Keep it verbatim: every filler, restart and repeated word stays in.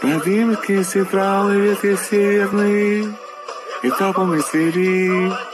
Под дымки централы ветки северные, и топом свели.